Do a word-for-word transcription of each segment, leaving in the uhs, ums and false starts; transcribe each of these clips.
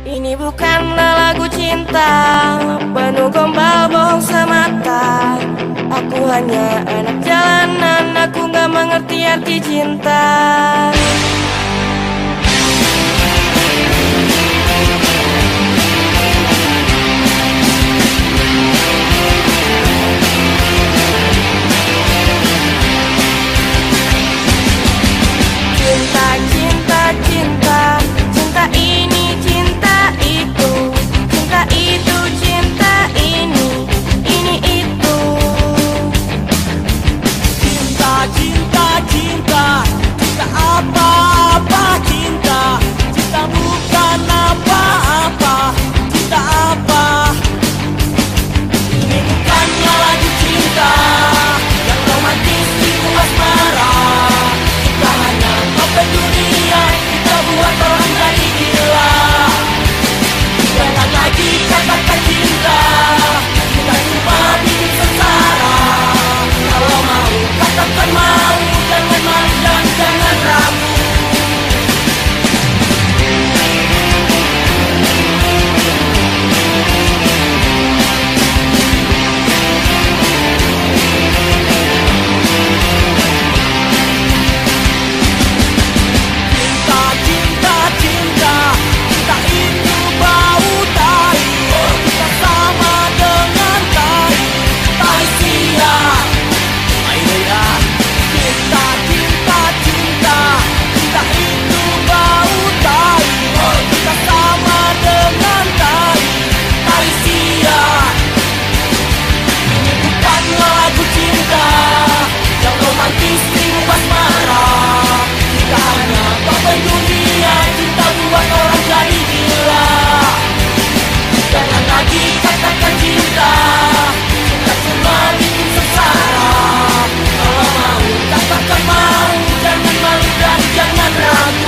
Ini bukanlah lagu cinta, penuh gombal bohong semata. Aku hanya anak jalanan, aku gak mengerti arti cinta. Cinta, cinta, cinta, cinta ini, cinta itu, cinta itu, cinta ini, ini itu. Cinta, cinta, cinta, cinta apa-apa cinta. Cinta bukan apa-apa, cinta apa? Ini bukanlah lagu cinta yang romantis itu asmara. Kita hanya topeng dunia, kita buat orang jadi gila. Jangan lagi katakan cinta, kita cuma bikin sengsara. Kalau mau katakan mau, jangan malu dan jangan ragu. Cinta, cinta, cinta, cinta itu bau tai. Kita sama dengan tai, tai sia. Ayo ya. Cinta, cinta, cinta, cinta itu bau tai. Kita sama dengan tai, tai sia. Ini bukanlah lagu cinta yang romantis rindu asmara. Kita hanya topeng dunia, cinta buat orang jadi gila. Jangan lagi katakan cinta, cinta cuma bikin sengsara. Kalau mau katakan mau, jangan malu dan jangan ragu.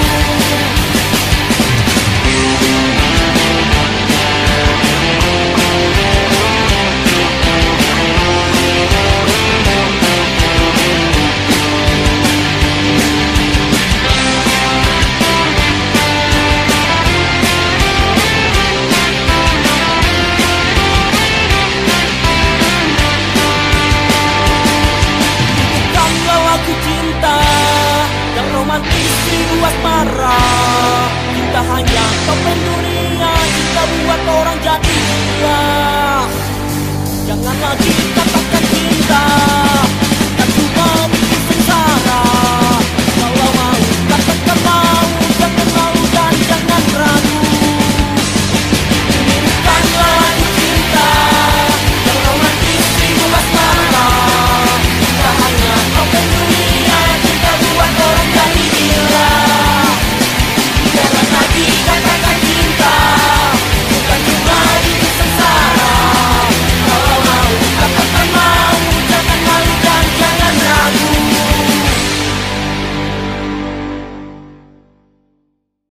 Bukanlah lagu cinta yang romantis rindu asmara. Kita hanya topeng dunia, cinta buat orang jadi gila. Jangan lagi katakan cinta.